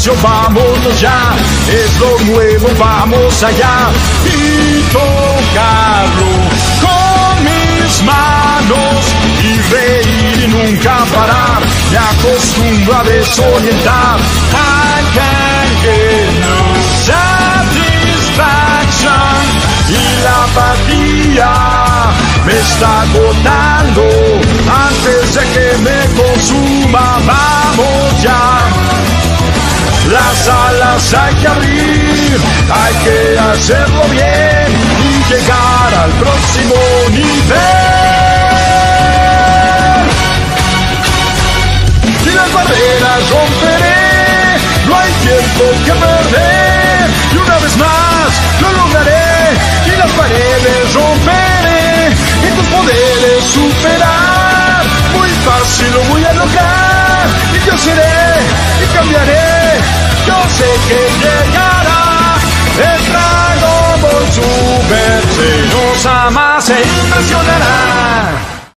inicio, vámonos ya, es lo nuevo, vamos allá y tocarlo con mis manos y reír y nunca parar. Me acostumbro a desorientar. I can't get no satisfaction y la apatía me está agotando antes de que me consuma. Vamos ya, las alas hay que abrir, hay que hacerlo bien y llegar al próximo nivel. Y las barreras romperé, no hay tiempo que perder. Y una vez más lo lograré y las paredes romperé y tus poderes superar. Muy fácil lo voy a lograr y yo seré y cambiaré. Yo sé que llegará el Dragon Ball Super, se nos ama, se impresionará.